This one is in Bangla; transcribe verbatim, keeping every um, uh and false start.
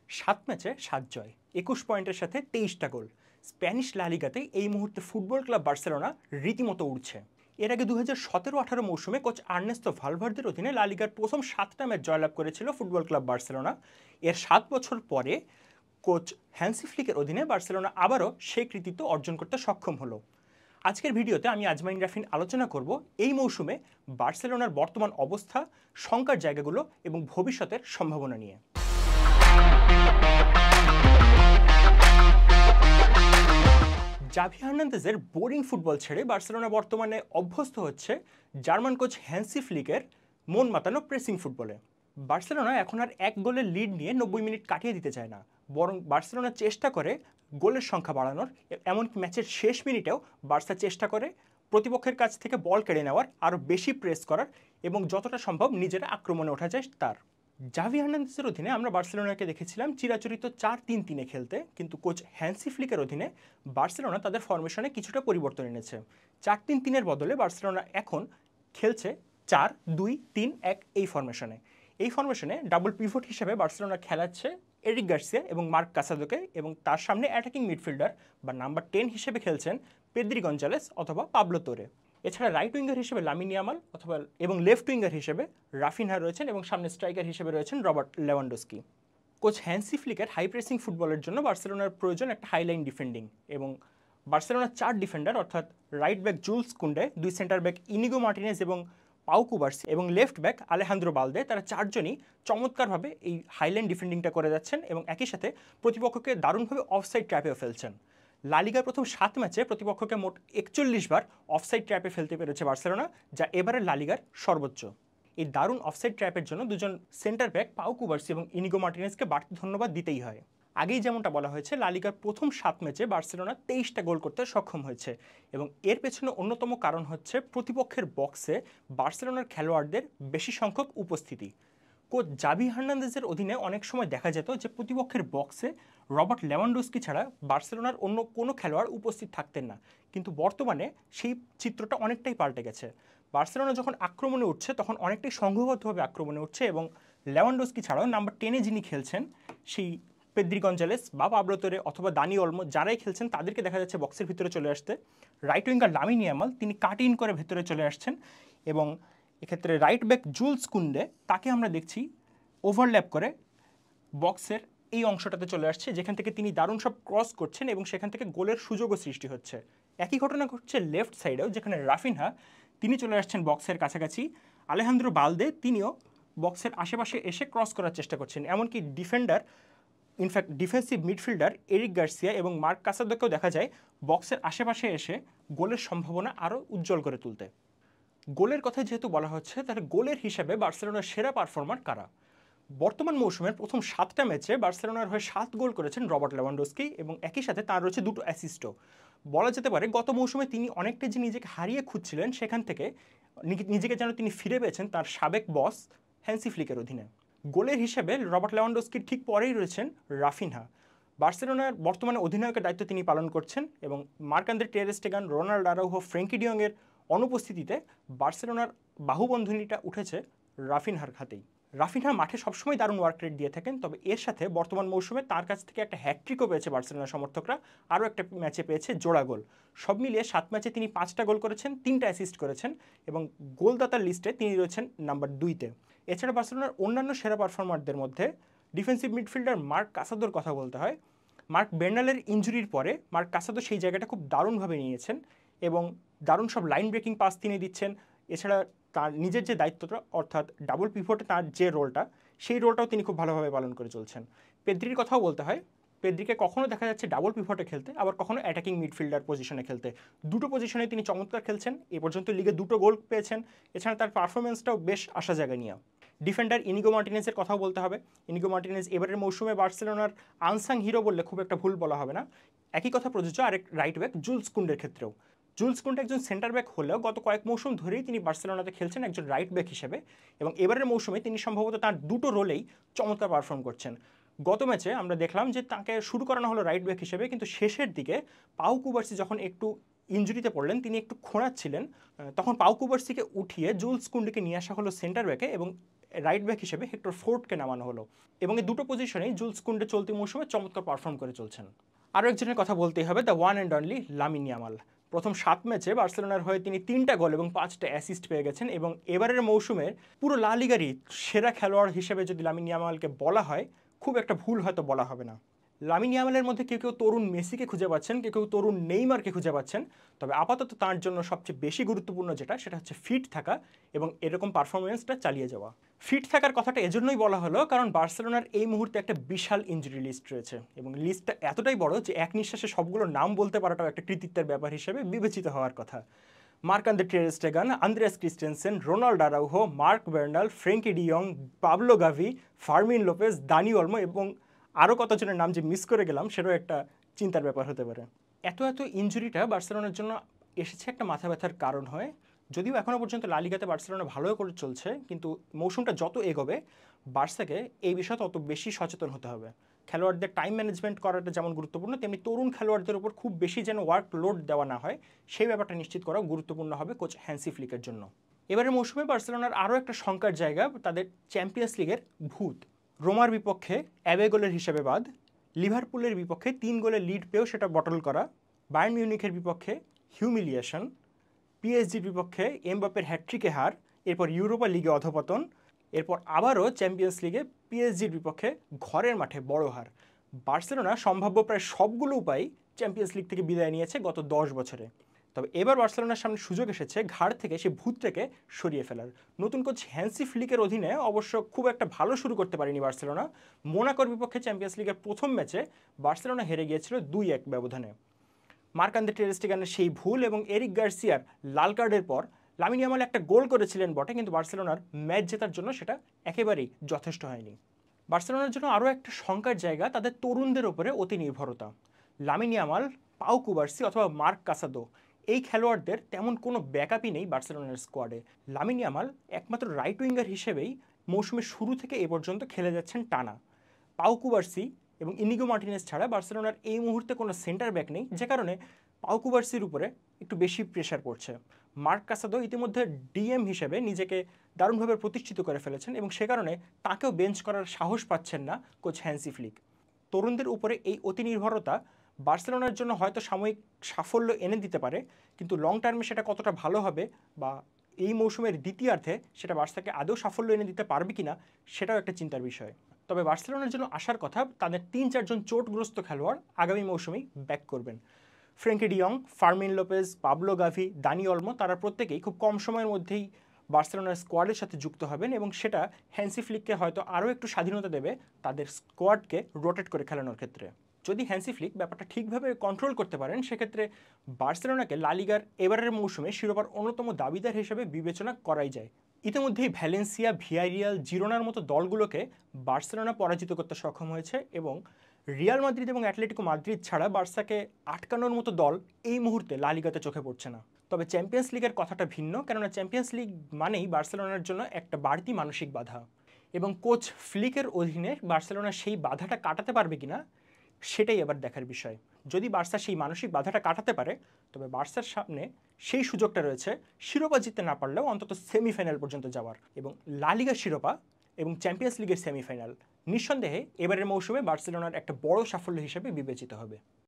সাত ম্যাচে সাত জয়, একুশ পয়েন্টের সাথে তেইশটা গোল। স্প্যানিশ লা লিগাতে এই মুহূর্তে ফুটবল ক্লাব বার্সেলোনা রীতিমতো উঠছে। এর আগে দু হাজার সতেরো আঠারো মৌসুমে কোচ আর্নেস্তো ভালভার্দের অধীনে লা লিগার প্রথম সাতটা ম্যাচ জয়লাভ করেছিল ফুটবল ক্লাব বার্সেলোনা। এর সাত বছর পরে কোচ হ্যান্সি ফ্লিকের অধীনে বার্সেলোনা আবারও সেই কৃতিত্ব অর্জন করতে সক্ষম হলো। আজকের ভিডিওতে আমি আজমাইন রাফিন আলোচনা করব এই মৌসুমে বার্সেলোনার বর্তমান অবস্থা, শঙ্কার জায়গাগুলো এবং ভবিষ্যতের সম্ভাবনা নিয়ে। জাভি হার্নান্দেজের বোরিং ফুটবল ছেড়ে বার্সেলোনা বর্তমানে অভ্যস্ত হচ্ছে জার্মান কোচ হ্যান্সি ফ্লিকের মন মাতানো প্রেসিং ফুটবলে। বার্সেলোনা এখন আর এক গোলের লিড নিয়ে নব্বই মিনিট কাটিয়ে দিতে চায় না, বরং বার্সেলোনা চেষ্টা করে গোলের সংখ্যা বাড়ানোর। এমনকি ম্যাচের শেষ মিনিটেও বার্সা চেষ্টা করে প্রতিপক্ষের কাছ থেকে বল কেড়ে নেওয়ার, আরও বেশি প্রেস করার এবং যতটা সম্ভব নিজেরা আক্রমণে ওঠা যায় তার। জাভি হার্নান্দেজের অধীনে আমরা বার্সেলোনাকে দেখেছিলাম চিরাচরিত চার তিন তিনে খেলতে, কিন্তু কোচ হ্যান্সি ফ্লিকের অধীনে বার্সেলোনা তাদের ফরমেশনে কিছুটা পরিবর্তন এনেছে। চার তিন তিনের বদলে বার্সেলোনা এখন খেলছে চার দুই তিন এক এই ফরমেশনে। এই ফরমেশনে ডাবল পিভট হিসেবে বার্সেলোনা খেলাচ্ছে এরিক গার্সিয়া এবং মার্ক কাসাদোকে, এবং তার সামনে অ্যাটাকিং মিডফিল্ডার বা নাম্বার টেন হিসেবে খেলছেন পেদ্রি গঞ্জালেস অথবা পাবলো তোরে। এছাড়া রাইট উইঙ্গার হিসেবে লামিন ইয়ামাল অথবা এবং লেফট উইঙ্গার হিসেবে রাফিনহা রয়েছেন, এবং সামনে স্ট্রাইকার হিসেবে রয়েছেন রবার্ট লেভানডস্কি। কোচ হ্যান্সি ফ্লিকের হাই প্রেসিং ফুটবলের জন্য বার্সেলোনার প্রয়োজন একটা হাইলাইন ডিফেন্ডিং, এবং বার্সেলোনার চার ডিফেন্ডার অর্থাৎ রাইট ব্যাক জুলস কুন্ডে, দুই সেন্টার ব্যাক ইনিগো মার্টিনেজ এবং পাউ কুবার্সি এবং লেফট ব্যাক আলেহান্দ্রো বালদে, তারা চারজনই চমৎকারভাবে এই হাইলাইন ডিফেন্ডিংটা করে যাচ্ছেন এবং একই সাথে প্রতিপক্ষকে দারুণভাবে অফসাইড ট্র্যাপেও ফেলছেন। লা লিগার প্রথম সাত ম্যাচে প্রতিপক্ষকে মোট একচল্লিশ বার অফসাইড ট্র্যাপে ফেলতে পেরেছে বার্সেলোনা, যা এবারের লা লিগার সর্বোচ্চ। এই দারুণ অফসাইড ট্র্যাপের জন্য দুজন সেন্টার ব্যাক পাউ কুবার্সি এবং ইনিগো মার্টিনেজকে বাড়তি ধন্যবাদ দিতেই হয়। আগেই যেমনটা বলা হয়েছে, লা লিগার প্রথম সাত ম্যাচে বার্সেলোনা তেইশটা গোল করতে সক্ষম হয়েছে, এবং এর পেছনে অন্যতম কারণ হচ্ছে প্রতিপক্ষের বক্সে বার্সেলোনার খেলোয়াড়দের বেশি সংখ্যক উপস্থিতি। কোচ জাভি হার্নান্দেজের অধীনে অনেক সময় দেখা যেত যে প্রতিপক্ষের বক্সে রবার্ট লেভানডস্কি ছাড়া বার্সেলোনার অন্য কোনো খেলোয়াড় উপস্থিত থাকতেন না, কিন্তু বর্তমানে সেই চিত্রটা অনেকটাই পাল্টে গেছে। বার্সেলোনা যখন আক্রমণে উঠছে তখন অনেকটাই সংঘবদ্ধভাবে আক্রমণে উঠছে, এবং লেভানডস্কি ছাড়াও নাম্বার টেনে যিনি খেলছেন সেই পেদ্রি গঞ্জালেস বা পাবলো তোরে অথবা দানি অলমো, যারাই খেলছেন তাদেরকে দেখা যাচ্ছে বক্সের ভিতরে চলে আসতে। রাইট উইঙ্গার লামিন ইয়ামাল তিনি কাট ইন করে ভেতরে চলে আসছেন, এবং এক্ষেত্রে রাইট ব্যাক জুলস কুন্ডে তাকে আমরা দেখছি ওভারল্যাপ করে বক্সের এই অংশটাতে চলে আসছে, যেখান থেকে তিনি দারুণ সব ক্রস করছেন এবং সেখান থেকে গোলের সুযোগও সৃষ্টি হচ্ছে। একই ঘটনা ঘটছে লেফট সাইডেও, যেখানে রাফিনহা তিনি চলে আসছেন বক্সের কাছাকাছি। আলেহান্দ্রো বালদে তিনিও বক্সের আশেপাশে এসে ক্রস করার চেষ্টা করছেন। এমনকি defender in fact defensive midfielder Eric Garcia এবং মার্ক কাসাদোকেও দেখা যায় বক্সের আশেপাশে এসে গোলের সম্ভাবনা আরও উজ্জ্বল করে তুলতে। গোলের কথা যেহেতু বলা হচ্ছে, তাহলে গোলের হিসাবে বার্সেলোনার সেরা পারফর্মার কারা? বর্তমান মৌসুমের প্রথম সাতটা ম্যাচে বার্সেলোনার হয়ে সাত গোল করেছেন রবার্ট লেভানডস্কি, এবং একই সাথে তার রয়েছে দুটো অ্যাসিস্টও। বলা যেতে পারে গত মৌসুমে তিনি অনেকটা যে নিজেকে হারিয়ে খুঁজছিলেন, সেখান থেকে নিজেকে যেন তিনি ফিরে পেয়েছেন তার সাবেক বস হ্যান্সি ফ্লিকের অধীনে। গোলের হিসেবে রবার্ট লেভানডস্কির ঠিক পরেই রয়েছেন রাফিনহা। বার্সেলোনার বর্তমানে অধিনায়কের দায়িত্ব তিনি পালন করছেন, এবং Marc Andre ter Stegen, Ronald Araujo, Frenkie ডিয়ংয়ের অনুপস্থিতিতে বার্সেলোনার বাহুবন্ধনীটা উঠেছে রাফিনহার খাতেই। রাফিনহা মাঠে সবসময় দারুণ ওয়ার্ক রেট দিয়ে থাকেন, তবে এর সাথে বর্তমান মৌসুমে তার কাছ থেকে একটা হ্যাটট্রিকও পেয়েছে বার্সেলোনা সমর্থকরা, আরও একটা ম্যাচে পেয়েছে জোড়া গোল। সব মিলিয়ে সাত ম্যাচে তিনি পাঁচটা গোল করেছেন, তিনটা অ্যাসিস্ট করেছেন, এবং গোলদাতার লিস্টে তিনি রয়েছেন নাম্বার দুইতে। এছাড়া বার্সেলোনার অন্যান্য সেরা পারফর্মারদের মধ্যে ডিফেন্সিভ মিডফিল্ডার মার্ক কাসাদোর কথা বলতে হয়। মার্ক বের্নালের ইনজুরির পরে মার্ক কাসাদো সেই জায়গাটা খুব দারুণভাবে নিয়েছেন, এবং দারুণ সব লাইন ব্রেকিং পাস তিনি দিচ্ছেন। এছাড়া তার নিজের যে দায়িত্বটা অর্থাৎ ডাবল পিভটে তার যে রোলটা, সেই রোলটাও তিনি খুব ভালোভাবে পালন করে চলছেন। পেদ্রির কথাও বলতে হয়, পেদ্রিকে কখনো দেখা যাচ্ছে ডাবল পিভটে খেলতে, আবার কখনো অ্যাটাকিং মিডফিল্ডার পজিশনে খেলতে। দুটো পজিশনে তিনি চমৎকার খেলছেন, এ পর্যন্ত লিগে দুটো গোল পেয়েছেন। এছাড়া তার পারফরমেন্সটাও বেশ আশা জায়গা নিয়ে। ডিফেন্ডার ইনিগো মার্টিনেজের কথাও বলতে হবে। ইনিগো মার্টিনেজ এবারের মৌসুমে বার্সেলোনার আনসাং হিরো বললে খুব একটা ভুল বলা হবে না। একই কথা প্রযোজ্য আরেক রাইট ব্যাক জুলস কুন্ডের ক্ষেত্রেও। জুলস কুন্ডে একজন সেন্টার ব্যাক হলেও গত কয়েক মৌসুম ধরেই তিনি বার্সেলোনাতে খেলছেন একজন রাইট ব্যাক হিসেবে, এবং এবারের মৌসুমে তিনি সম্ভবত তার দুটো রোলেই চমৎকার পারফর্ম করছেন। গত ম্যাচে আমরা দেখলাম যে তাকে শুরু করানো হলো রাইট ব্যাক হিসেবে, কিন্তু শেষের দিকে পাউ কুবার্সি যখন একটু ইনজুরিতে পড়লেন, তিনি একটু খোঁড়াচ্ছিলেন, তখন পাউ কুবার্সিকে উঠিয়ে জুলস কুন্ডেকে নিয়ে আসা হলো সেন্টার ব্যাকে, এবং রাইট ব্যাক হিসেবে হেক্টর ফোর্ডকে নামানো হলো এবং এই দুটো পজিশনেই জুলস কুন্ডে চলতি মৌসুমে চমৎকার পারফর্ম করে চলছেন। আরও একজনের কথা বলতেই হবে, the one and only Lamine Yamal. প্রথম সাত ম্যাচে বার্সেলোনার হয়ে তিনি তিনটা গোল এবং পাঁচটা অ্যাসিস্ট পেয়ে গেছেন এবং এবারের মৌসুমের পুরো লা লিগারই সেরা খেলোয়াড় হিসেবে যদি লামিন ইয়ামালকে বলা হয় খুব একটা ভুল হয়তো বলা হবে না। লামিন ইয়ামালের মধ্যে কেউ কেউ তরুণ মেসিকে খুঁজে পাচ্ছেন, কেউ কেউ তরুণ নেইমারকে খুঁজে পাচ্ছেন, তবে আপাতত তার জন্য সবচেয়ে বেশি গুরুত্বপূর্ণ যেটা সেটা হচ্ছে ফিট থাকা এবং এরকম পারফরমেন্সটা চালিয়ে যাওয়া। ফিট থাকার কথাটা এজন্যই বলা হলো কারণ বার্সেলোনার এই মুহূর্তে একটা বিশাল ইনজুরি লিস্ট রয়েছে এবং লিস্টটা এতটাই বড় যে এক নিঃশ্বাসে সবগুলোর নাম বলতে পারাটাও একটা কৃতিত্বের ব্যাপার হিসেবে বিবেচিত হওয়ার কথা। Marc-Andre ter Stegen, Andreas Christensen, Ronald Araujo, Marc Bernal, Frenkie de Jong, Pablo Gavi, Fermin Lopez, Dani Olmo এবং আরও কতজনের নাম যে মিস করে গেলাম সেটাও একটা চিন্তার ব্যাপার হতে পারে। এত এত ইনজুরিটা বার্সেলোনার জন্য এসেছে একটা মাথা ব্যথার কারণ হয়ে। যদিও এখনও পর্যন্ত লা লিগাতে বার্সেলোনা ভালো করে চলছে, কিন্তু মৌসুমটা যত এগোবে বার্সাকে এই বিষয়ে তত বেশি সচেতন হতে হবে। খেলোয়াড়দের টাইম ম্যানেজমেন্ট করাটা যেমন গুরুত্বপূর্ণ, তেমনি তরুণ খেলোয়াড়দের উপর খুব বেশি যেন ওয়ার্ক লোড দেওয়া না হয় সেই ব্যাপারটা নিশ্চিত করাও গুরুত্বপূর্ণ হবে কোচ হ্যান্সি ফ্লিকের জন্য। এবারের মৌসুমে বার্সেলোনার আরও একটা শঙ্কার জায়গা তাদের চ্যাম্পিয়ন্স লিগের ভূত। রোমার বিপক্ষে অ্যাওয়ে গোলের হিসেবে বাদ, লিভারপুলের বিপক্ষে তিন গোলের লিড পেয়েও সেটা বটল করা, বায়ার্ন মিউনিখের বিপক্ষে হিউমিলিয়েশন, পিএসজির বিপক্ষে এমবাপ্পের হ্যাটট্রিকে হার, এরপর ইউরোপা লিগে অধপতন, এরপর আবারও চ্যাম্পিয়ন্স লিগে পিএসজির বিপক্ষে ঘরের মাঠে বড় হার। বার্সেলোনা সম্ভাব্য প্রায় সবগুলো উপায় চ্যাম্পিয়ন্স লিগ থেকে বিদায় নিয়েছে গত দশ বছরে। তবে এবার বার্সেলোনার সামনে সুযোগ এসেছে ঘাড় থেকে সেই ভূতটাকে সরিয়ে ফেলার। নতুন কোচ হ্যান্সি ফ্লিকের অধীনে অবশ্য খুব একটা ভালো শুরু করতে পারেনি বার্সেলোনা। মোনাকোর বিপক্ষে চ্যাম্পিয়ন্স লিগের প্রথম ম্যাচে বার্সেলোনা হেরে গিয়েছিল দুই এক ব্যবধানে। মার্ক-আন্দ্রে টের স্টেগানের সেই ভুল এবং এরিক গার্সিয়ার লাল কার্ডের পর লামিন ইয়ামাল একটা গোল করেছিলেন বটে, কিন্তু বার্সেলোনার ম্যাচ জেতার জন্য সেটা একেবারেই যথেষ্ট হয়নি। বার্সেলোনার জন্য আরও একটা শঙ্কার জায়গা তাদের তরুণদের ওপরে অতি নির্ভরতা। লামিন ইয়ামাল, পাউ কুবার্সি অথবা মার্ক কাসাদো এই খেলোয়াড়দের তেমন কোনো ব্যাকআপই নেই বার্সেলোনার স্কোয়াডে। লামিন ইয়ামাল একমাত্র রাইট উইঙ্গার হিসেবেই মৌসুমের শুরু থেকে এ পর্যন্ত খেলে যাচ্ছেন টানা। পাউ কুবার্সি এবং ইনিগো মার্টিনেজ ছাড়া বার্সেলোনার এই মুহূর্তে কোনো সেন্টার ব্যাক নেই, যে কারণে পাউ কুবার্সির উপরে একটু বেশি প্রেশার পড়ছে। মার্ক কাসাদো ইতিমধ্যে ডিএম হিসেবে নিজেকে দারুণভাবে প্রতিষ্ঠিত করে ফেলেছেন এবং সে কারণে তাকেও বেঞ্চ করার সাহস পাচ্ছেন না কোচ হ্যান্সি ফ্লিক। তরুণদের উপরে এই অতি নির্ভরতা বার্সেলোনার জন্য হয়তো সাময়িক সাফল্য এনে দিতে পারে, কিন্তু লং টার্মে সেটা কতটা ভালো হবে বা এই মৌসুমের দ্বিতীয়ার্ধে সেটা বার্সাকে আদৌ সাফল্য এনে দিতে পারবে কিনা সেটাও একটা চিন্তার বিষয়। তবে বার্সেলোনার জন্য আসার কথা তাদের তিন চারজন চোটগ্রস্ত খেলোয়াড় আগামী মৌসুমেই ব্যাক করবেন। Frenkie de Jong, Fermin Lopez, Pablo Gavi, Dani Olmo তারা প্রত্যেকেই খুব কম সময়ের মধ্যেই বার্সেলোনার স্কোয়াডের সাথে যুক্ত হবেন এবং সেটা হ্যান্সি ফ্লিককে হয়তো আরও একটু স্বাধীনতা দেবে তাদের স্কোয়াডকে রোটেট করে খেলানোর ক্ষেত্রে। যদি হ্যান্সি ফ্লিক ব্যাপারটা ঠিকভাবে কন্ট্রোল করতে পারেন সেক্ষেত্রে বার্সেলোনাকে লা লিগার এবারের মৌসুমে শিরোপার অন্যতম দাবিদার হিসেবে বিবেচনা করাই যায়। ইতিমধ্যেই ভ্যালেন্সিয়া, ভিয়ারিয়াল, জিরোনার মতো দলগুলোকে বার্সেলোনা পরাজিত করতে সক্ষম হয়েছে এবং রিয়াল মাদ্রিদ এবং অ্যাটলেটিকো মাদ্রিদ ছাড়া বার্সাকে আটকানোর মতো দল এই মুহূর্তে লা লিগাতে চোখে পড়ছে না। তবে চ্যাম্পিয়ন্স লিগের কথাটা ভিন্ন, কেননা চ্যাম্পিয়ন্স লিগ মানেই বার্সেলোনার জন্য একটা বাড়তি মানসিক বাধা এবং কোচ ফ্লিকের অধীনে বার্সেলোনা সেই বাধাটা কাটাতে পারবে কিনা সেটাই এবার দেখার বিষয়। যদি বার্সা সেই মানসিক বাধাটা কাটাতে পারে তবে বার্সার সামনে সেই সুযোগটা রয়েছে শিরোপা জিততে না পারলেও অন্তত সেমিফাইনাল পর্যন্ত যাওয়ার, এবং লা লিগার শিরোপা এবং চ্যাম্পিয়ন্স লিগের সেমিফাইনাল নিঃসন্দেহে এবারের মৌসুমে বার্সেলোনার একটা বড় সাফল্য হিসেবে বিবেচিত হবে।